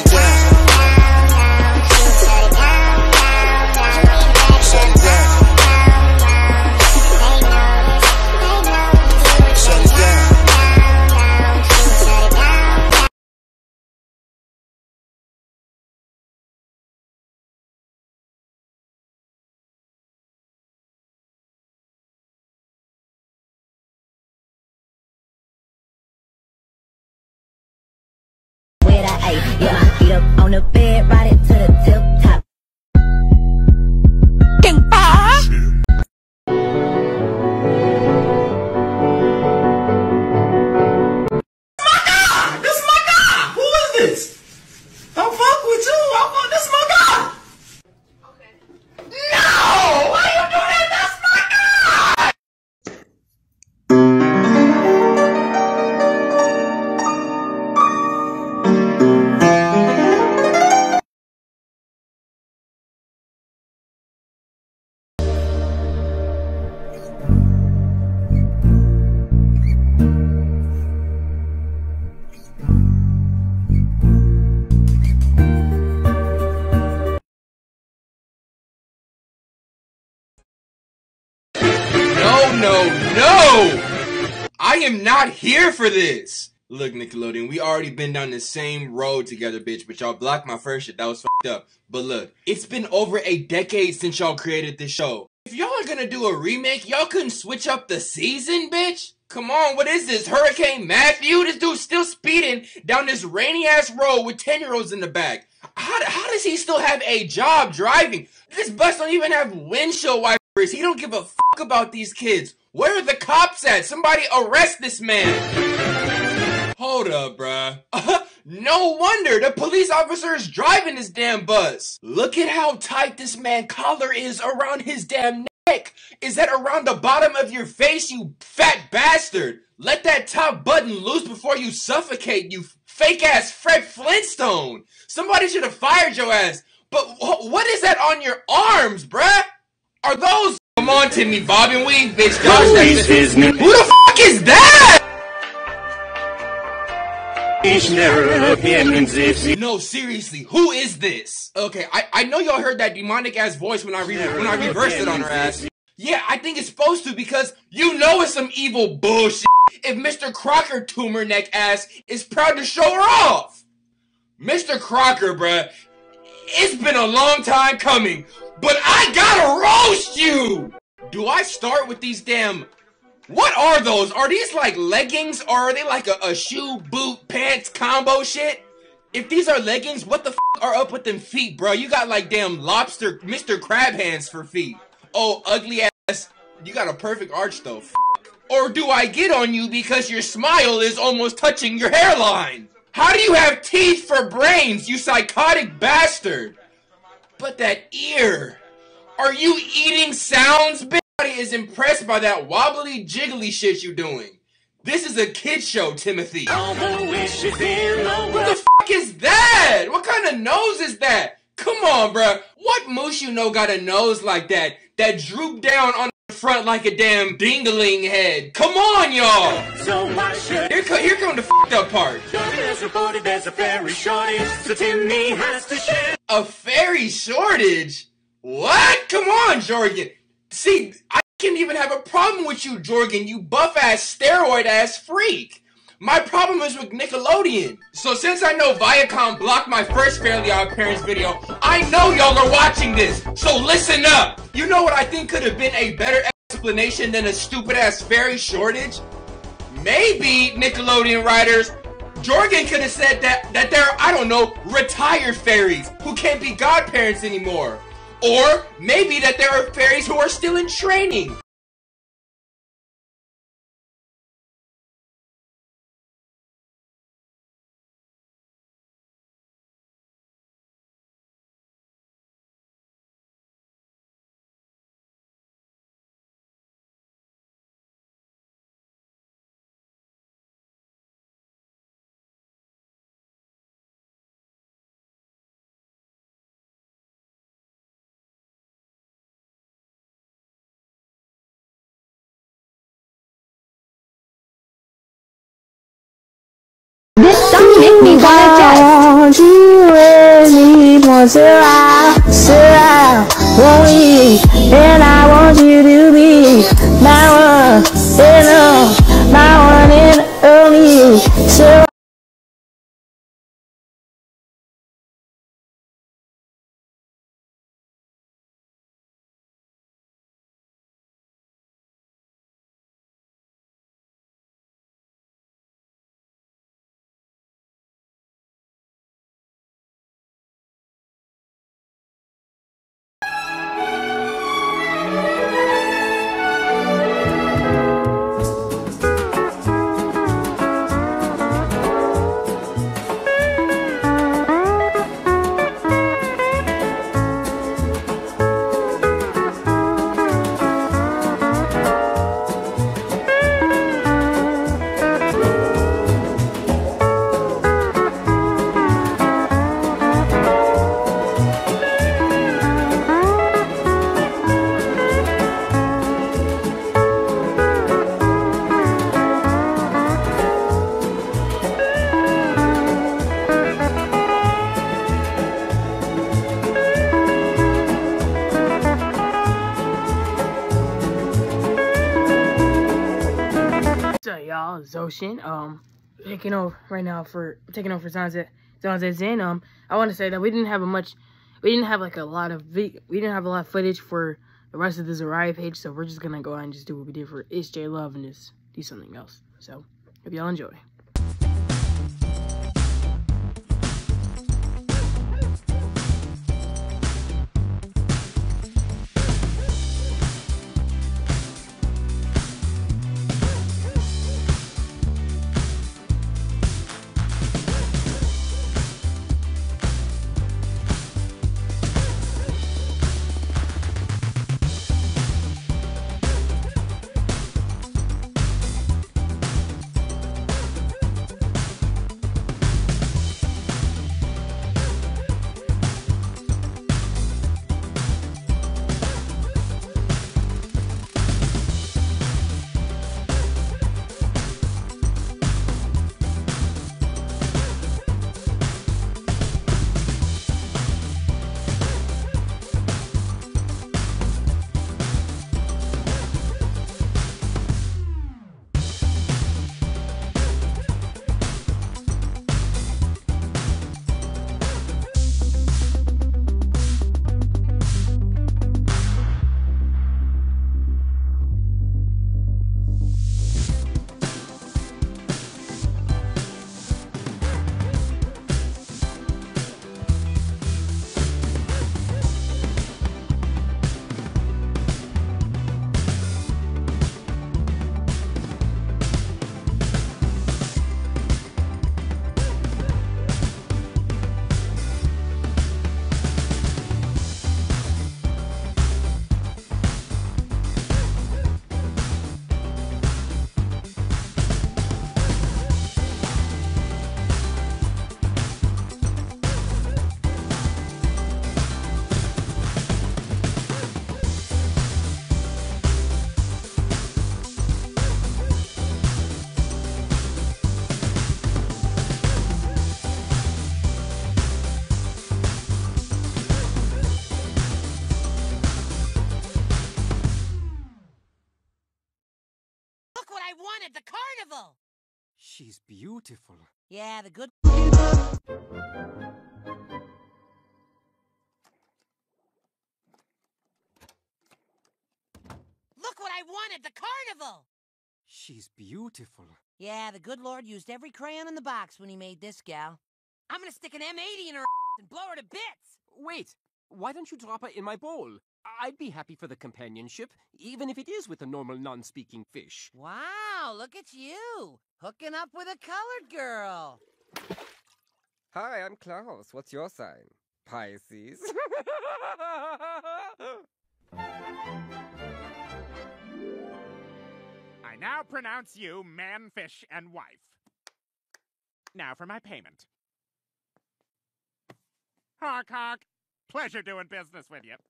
Yeah, my feet up on the bed, ride it to the tip top. This is my guy! Who is this? Don't fuck with you. This is my guy. Okay. No! Why you do that? That's my guy! No! I am not here for this! Look, Nickelodeon, we already been down the same road together, bitch, but y'all blocked my first shit. That was fucked up. But look, it's been over a decade since y'all created this show. If y'all are gonna do a remake, y'all couldn't switch up the season, bitch? Come on, what is this? Hurricane Matthew? This dude's still speeding down this rainy-ass road with 10-year-olds in the back. How does he still have a job driving? This bus don't even have windshield wipers. He don't give a fuck about these kids. Where are the cops at? Somebody arrest this man. Hold up, bruh. No wonder the police officer is driving this damn bus. Look at how tight this man's collar is around his damn neck. Is that around the bottom of your face, you fat bastard? Let that top button loose before you suffocate, you fake-ass Fred Flintstone. Somebody should have fired your ass. But what is that on your arms, bruh? Are those... Come on, Timmy, bob and weave, bitch. Gosh, who the fuck is that? No, seriously, who is this? Okay, I know y'all heard that demonic ass voice when I reversed it on her ass. Yeah, I think it's supposed to because you know it's some evil bullshit if Mr. Crocker tumor neck ass is proud to show her off. Mr. Crocker, bruh, it's been a long time coming, but I gotta roast you! Do I start with these damn... What are those? Are these like leggings or are they like a shoe, boot, pants combo shit? If these are leggings, what the f are up with them feet, bro? You got like damn lobster, Mr. Crab hands for feet. Oh, ugly ass. You got a perfect arch though. Or do I get on you because your smile is almost touching your hairline? How do you have teeth for brains, you psychotic bastard? But that ear. Are you eating sounds, bitch? Is impressed by that wobbly jiggly shit you doing. This is a kid show, Timothy. What the fuck is that? What kind of nose is that? Come on, bruh. What moose you know got a nose like that? That droop down on the front like a damn dingling head. Come on, y'all. So here come the fucked up part. There's a fairy shortage, so Timmy has to share. A fairy shortage? What? Come on, Jorgen. See, I can't even have a problem with you, Jorgen, you buff-ass, steroid-ass freak. My problem is with Nickelodeon. So since I know Viacom blocked my first Fairly Odd Parents video, I know y'all are watching this, so listen up. You know what I think could have been a better explanation than a stupid-ass fairy shortage? Maybe, Nickelodeon writers, Jorgen could have said that there are, I don't know, retired fairies who can't be godparents anymore. Or maybe that there are fairies who are still in training. want Sarah, won't we? And I want you to be my one and only Sarah. So y'all, Zoshin, taking over right now for Zanzet Zen. I want to say that we didn't have a lot of footage for the rest of the Zaraya page, so we're just gonna go out and just do what we did for It's J Love and just do something else. So hope y'all enjoy. Look what I won at the carnival! She's beautiful. Yeah, the good... Look what I won at the carnival! She's beautiful. Yeah, the good Lord used every crayon in the box when he made this gal. I'm gonna stick an M80 in her and blow her to bits! Wait, why don't you drop her in my bowl? I'd be happy for the companionship, even if it is with a normal non-speaking fish. Wow, look at you! Hooking up with a colored girl! Hi, I'm Klaus. What's your sign? Pisces. I now pronounce you man, fish, and wife. Now for my payment. Honk, honk. Pleasure doing business with you.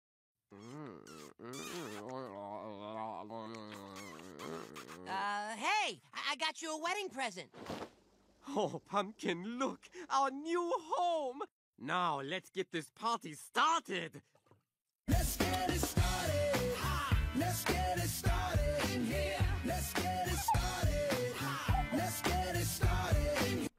Hey, I got you a wedding present. Oh, Pumpkin, look! Our new home! Now, let's get this party started. Let's get it started. Let's get it started in here. Let's get it started. Let's get it started in here.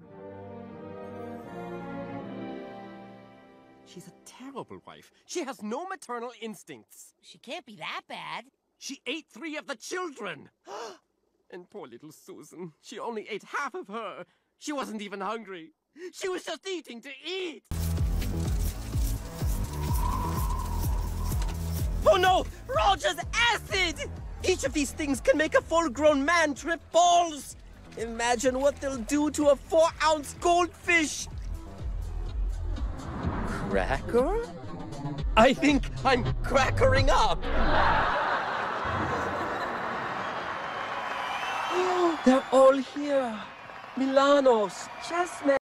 She's a terrible wife. She has no maternal instincts. She can't be that bad. She ate 3 of the children. And poor little Susan, she only ate half of her. She wasn't even hungry. She was just eating to eat. Oh no! Roger's acid! Each of these things can make a full-grown man trip balls. Imagine what they'll do to a 4-ounce goldfish. Cracker? I think I'm crackering up. Oh, they're all here. Milanos, Chessmen.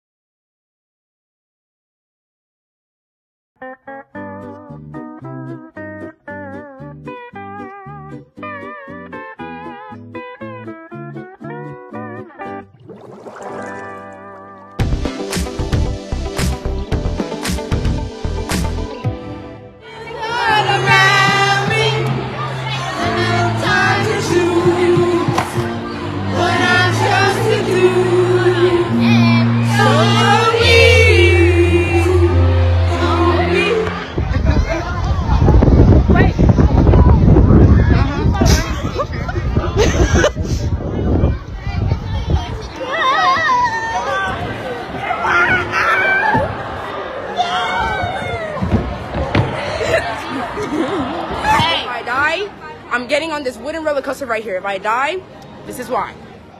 I'm getting on this wooden roller coaster right here. If I die, this is why.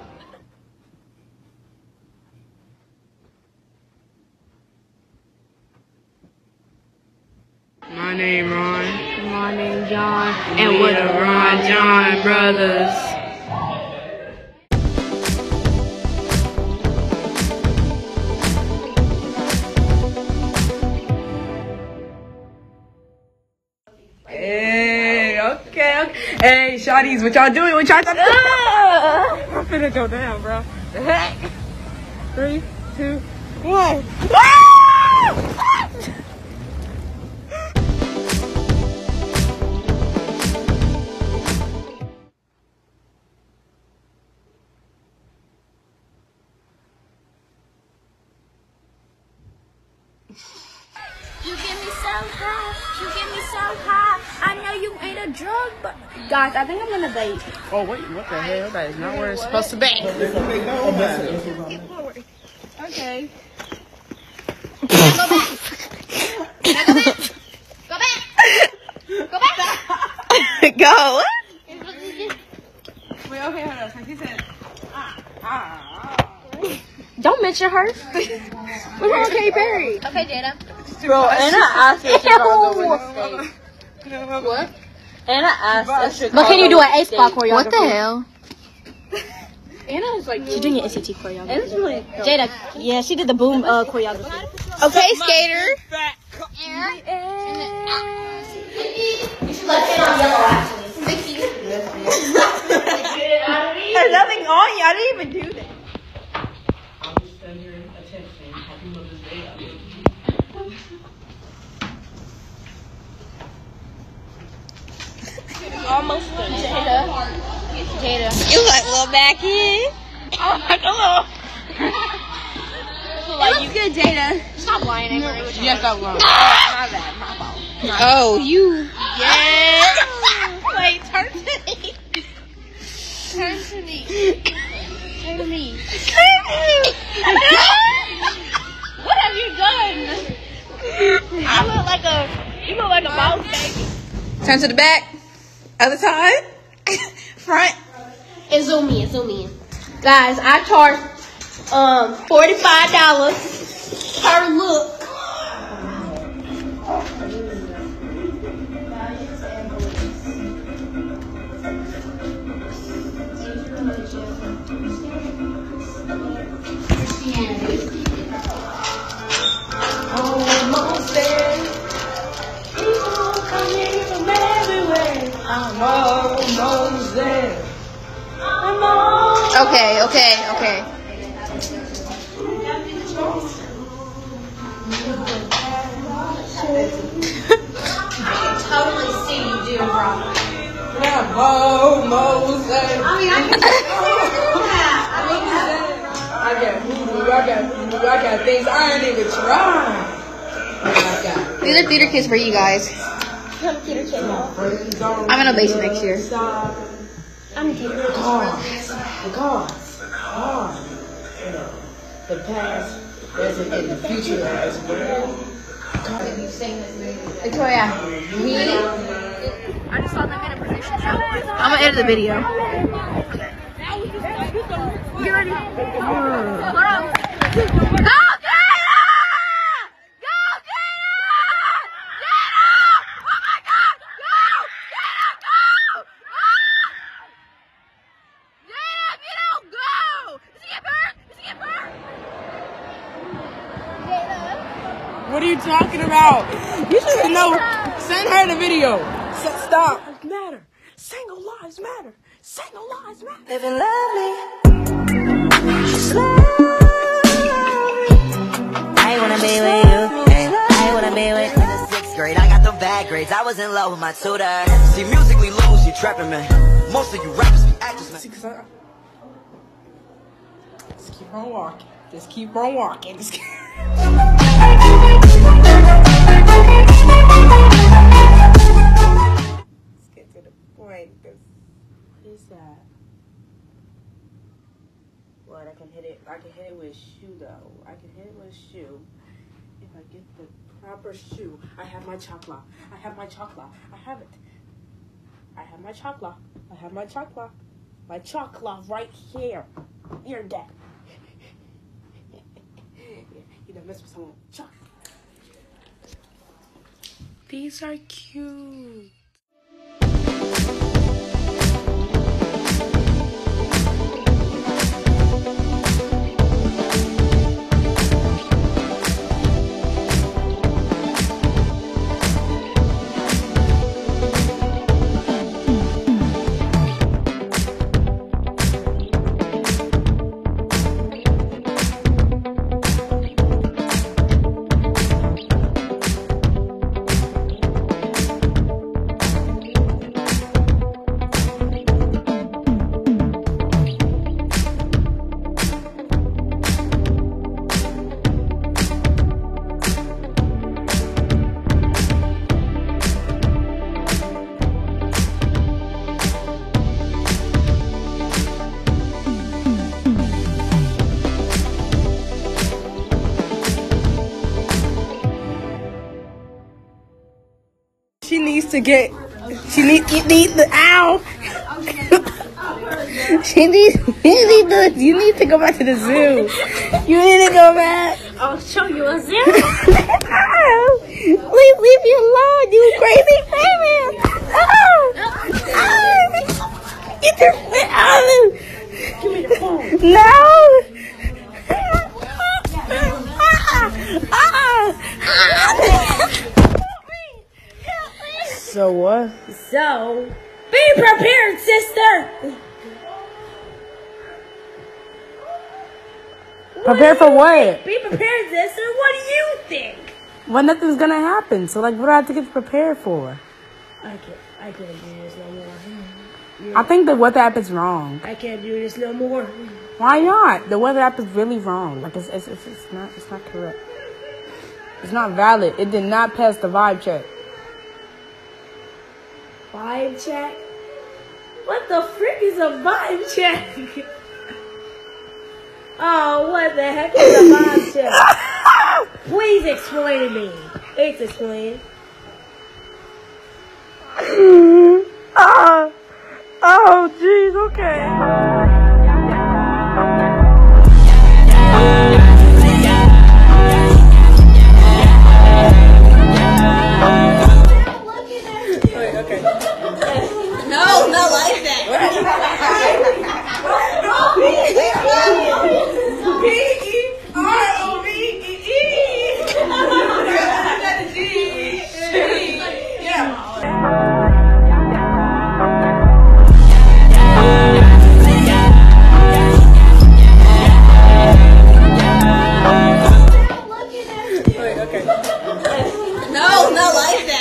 My name Ron. My name John. And we're the Ron John Brothers. Okay. Hey, shawties, what y'all doing? What y'all doing? I'm finna go down, bro. The heck? 3, 2, 1. You get me so high, you get me so high. I know you ain't a drug, but guys, I think I'm gonna bait. Oh wait, what the hell? That is not where it's supposed to be. Okay. Go back. Now go back. Go back. Go back. Go. Wait, okay, hold on. So he said, Don't mention her. What's wrong with Katy Perry? okay, Jada. Bro, Anna asked if she calls over the stage. What? Anna asked if she But can you do an A-spot choreography? What the hell? Anna is like She's doing an NCT choreography. It's really Jada, yeah, she did the boom choreography. okay, skater. You should let it on yellow, actually. There's nothing on you. I didn't even do that. Almost done. Jada. You like little back in? Oh, like a little. It looks good, Jada. Stop lying, Avery. Yes, I will. My bad, my fault. Oh, you. Yeah. Wait, turn to me. Turn to me. Turn to me. What have you done? You look like a mouse, baby. Turn to the back. Other side. Front. And zoom in, zoom in. Guys, I charge $45 per look. Almost there. People coming from everywhere. I'm almost there. I'm almost Okay. Totally see you do, bro. Yeah, Moses. I mean, I can do that. I got voodoo, I got things I ain't even tried. These are theater kids for you guys. I'm a theater kid now. I'm in Ovation next year. I'm a theater kid. The past, present, and the future as well. Victoria, me. I just saw them in a position. So I'm gonna edit the video. Get ready. Hold on. Go, Kayla! Go, Kayla! Get up! Oh my God! Go! Kayla, go! Kayla, get out! Go! Does he get burned? Does he get burned? What are you talking about? You should know. Send her the video. Stop. Matter. Single lives matter. Single lives matter. Living lovely. I wanna be with you. I wanna be with you. In the 6th grade, I got the bad grades. I was in love with my tutor. See, musically lows, you trapping me. Most of you rappers be actors, man. Just keep on walking. Just keep on walking. Let's get to the point. What is that? What? I can hit it with a shoe though. I can hit it with a shoe. If I get the proper shoe. I have my chocolate. I have my chocolate. I have it. I have my chocolate. I have my chocolate. My chocolate right here. You're dead. You don't mess with someone. Chocolate. These are cute. She needs to get. She need the ow. You need to go back to the zoo. You need to go back. I'll show you a zoo. Please leave me alone, you crazy female. Get your foot out of. Give me the phone. No. So what? So, be prepared, sister. Prepare for what? Be prepared, sister. What do you think? Well, nothing's gonna happen. So, like, what do I have to get prepared for? I can't do this no more. I think the weather app is wrong. I can't do this no more. Why not? The weather app is really wrong. Like, it's not correct. It's not valid. It did not pass the vibe check. Vibe check? What the frick is a vibe check? Oh, what the heck is a vibe check? Please explain to me. Please explain. Oh, jeez, okay. No, not like that. Yeah.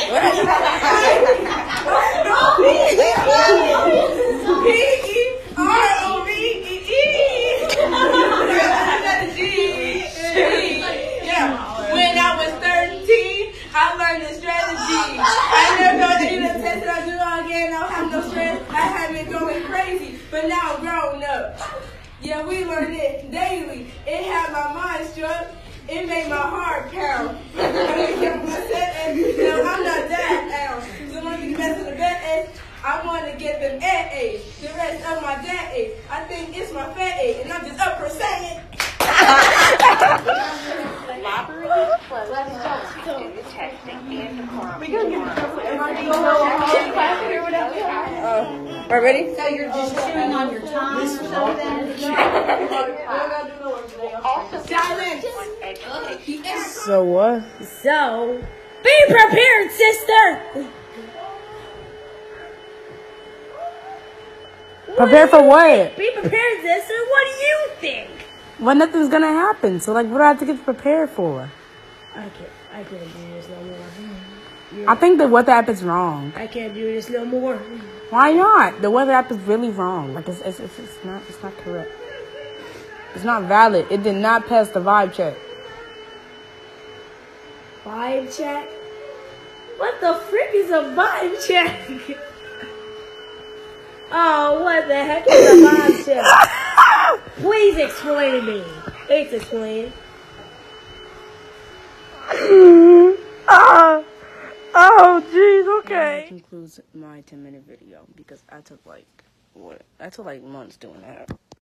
When I was 13, I learned the strategy. I never know any of the tests that I do all again. I don't have no stress. I have been going crazy, but now I'm grown up. Yeah, we learned it daily. It had my mind struck. It made my heart pound. No, I'm not that out. So when you mess with the bad age, I want to get them at age. The rest of my dad age. I think it's my fat age, and I'm just up for saying. Alright, ready? So you're just chewing on your tongue or something? So what? So, be prepared, sister! Prepare for what? Be prepared, sister. What do you think? Well, nothing's gonna happen. So, like, what do I have to get prepared for? I can't do this no more. I think the weather app is wrong. I can't do this no more. Why not? The weather app is really wrong. Like, it's not correct. It's not valid. It did not pass the vibe check. Vibe check? What the frick is a vibe check? Oh, what the heck is a vibe check? Please explain to me. Please explain. Oh, jeez, okay. That concludes my 10-minute video because I took like months doing that.